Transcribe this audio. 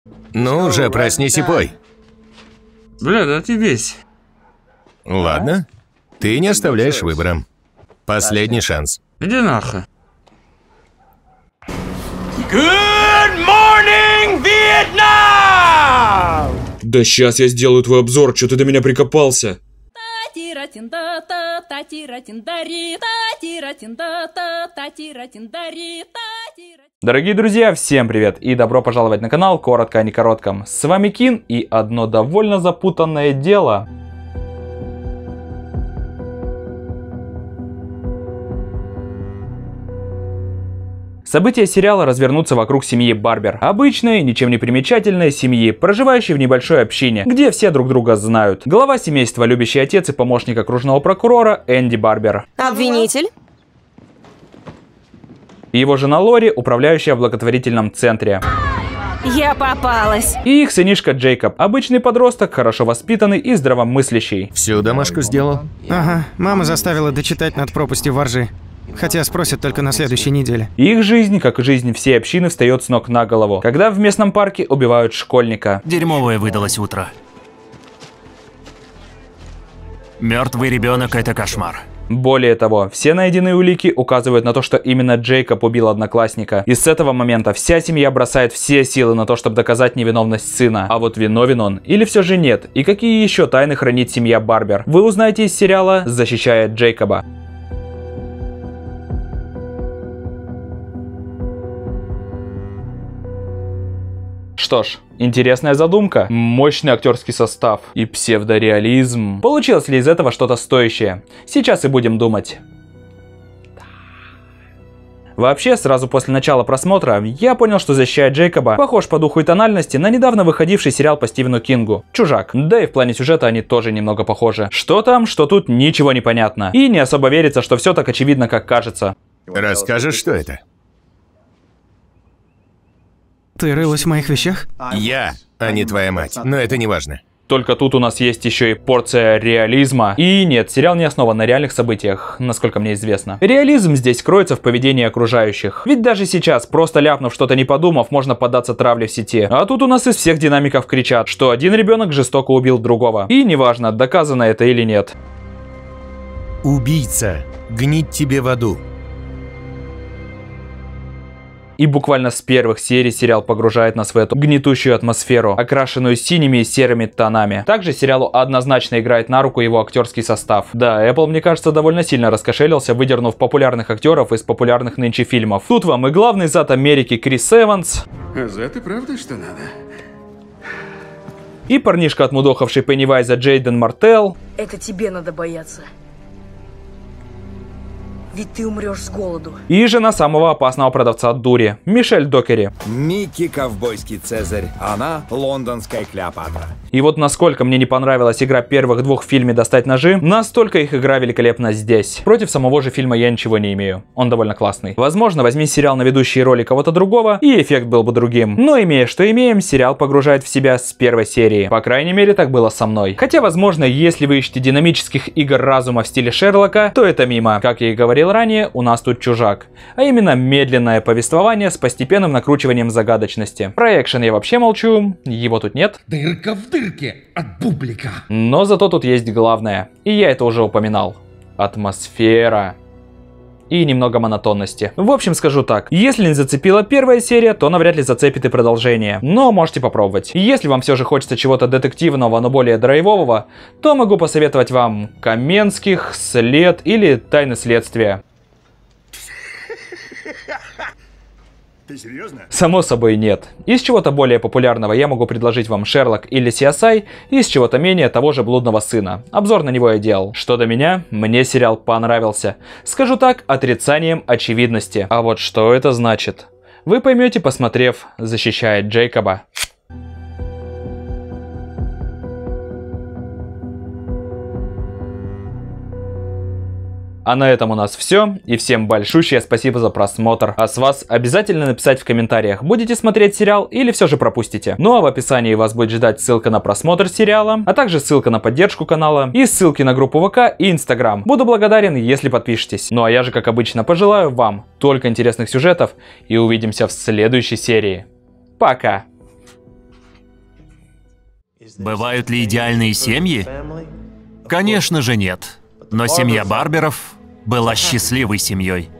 Ну уже, проснись и пой. Бля, да ты весь. Ладно. Ты не оставляешь выбора. Последний шанс. Иди нахуй. Good morning, Vietnam! Да сейчас я сделаю твой обзор, что ты до меня прикопался? Дорогие друзья, всем привет и добро пожаловать на канал Коротко о некоротком. С вами Кин и одно довольно запутанное дело. События сериала развернутся вокруг семьи Барбер. Обычной, ничем не примечательной семьи, проживающей в небольшой общине, где все друг друга знают. Глава семейства, любящий отец и помощник окружного прокурора Энди Барбер. Обвинитель? И его жена Лори, управляющая в благотворительном центре. Я попалась. И их сынишка Джейкоб, обычный подросток, хорошо воспитанный и здравомыслящий. Всю домашку сделал? Ага, мама заставила дочитать над пропастью воржи. Хотя спросят только на следующей неделе. Их жизнь, как и жизнь всей общины, встает с ног на голову, когда в местном парке убивают школьника. Дерьмовое выдалось утро. Мертвый ребенок — это кошмар. Более того, все найденные улики указывают на то, что именно Джейкоб убил одноклассника. И с этого момента вся семья бросает все силы на то, чтобы доказать невиновность сына. А вот виновен он или все же нет? И какие еще тайны хранит семья Барбер? Вы узнаете из сериала «Защищая Джейкоба». Что ж, интересная задумка, мощный актерский состав и псевдореализм. Получилось ли из этого что-то стоящее? Сейчас и будем думать. Вообще, сразу после начала просмотра, я понял, что «Защищая Джейкоба» похож по духу и тональности на недавно выходивший сериал по Стивену Кингу «Чужак». Да и в плане сюжета они тоже немного похожи. Что там, что тут, ничего не понятно. И не особо верится, что все так очевидно, как кажется. Расскажешь, что это? Ты рылась в моих вещах? Я, а не твоя мать. Но это не важно. Только тут у нас есть еще и порция реализма. И нет, сериал не основан на реальных событиях, насколько мне известно. Реализм здесь кроется в поведении окружающих. Ведь даже сейчас, просто ляпнув что-то не подумав, можно поддаться травле в сети. А тут у нас из всех динамиков кричат, что один ребенок жестоко убил другого. И неважно, доказано это или нет. Убийца. Гнить тебе в аду. И буквально с первых серий сериал погружает нас в эту гнетущую атмосферу, окрашенную синими и серыми тонами. Также сериалу однозначно играет на руку его актерский состав. Да, Apple, мне кажется, довольно сильно раскошелился, выдернув популярных актеров из популярных нынче фильмов. Тут вам и главный зад Америки Крис Эванс. А зад и правда что надо? И парнишка, отмудохавший Пеннивайза, Джейден Мартел. Это тебе надо бояться. Ведь ты умрешь с голоду. И жена самого опасного продавца дури, Мишель Докери. Микки ковбойский Цезарь, она лондонская Клеопатра. И вот насколько мне не понравилась игра первых двух в фильме «Достать ножи», настолько их игра великолепна здесь. Против самого же фильма я ничего не имею, он довольно классный. Возможно, возьми сериал на ведущие роли кого-то другого, и эффект был бы другим. Но имея что имеем, сериал погружает в себя с первой серии. По крайней мере, так было со мной. Хотя, возможно, если вы ищете динамических игр разума в стиле Шерлока, то это мимо. Как я и говорил ранее, у нас тут чужак. А именно медленное повествование с постепенным накручиванием загадочности. Про экшен я вообще молчу, его тут нет. Дырка в дырке от бублика. Но зато тут есть главное, и я это уже упоминал. Атмосфера. И немного монотонности. В общем, скажу так, если не зацепила первая серия, то навряд ли зацепит и продолжение. Но можете попробовать. Если вам все же хочется чего-то детективного, но более драйвового, то могу посоветовать вам Каменских, След или Тайны следствия. Ты серьезно? Само собой нет. Из чего-то более популярного я могу предложить вам Шерлок или CSI, из чего-то менее того же Блудного сына. Обзор на него я делал. Что до меня, мне сериал понравился. Скажу так, отрицанием очевидности. А вот что это значит? Вы поймете, посмотрев «Защищая Джейкоба». А на этом у нас все, и всем большущее спасибо за просмотр. А с вас обязательно написать в комментариях, будете смотреть сериал или все же пропустите. Ну а в описании вас будет ждать ссылка на просмотр сериала, а также ссылка на поддержку канала и ссылки на группу ВК и Инстаграм. Буду благодарен, если подпишетесь. Ну а я же, как обычно, пожелаю вам только интересных сюжетов и увидимся в следующей серии. Пока! Бывают ли идеальные семьи? Конечно же нет. Но семья Барберов была счастливой семьей.